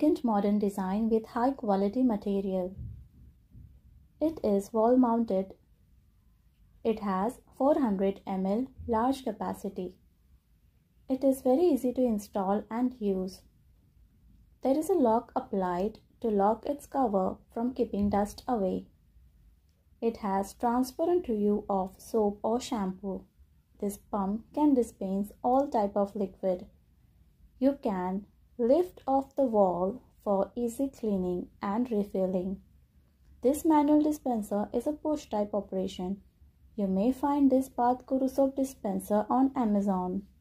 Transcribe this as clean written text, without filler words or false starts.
elegant modern design with high quality material. It is wall mounted. It has 400 ml large capacity. It is very easy to install and use. There is a lock applied to lock its cover from keeping dust away. It has transparent view of soap or shampoo. This pump can dispense all type of liquid. You can lift off the wall for easy cleaning and refilling. This manual dispenser is a push type operation. You may find this Bath Guru soap dispenser on Amazon.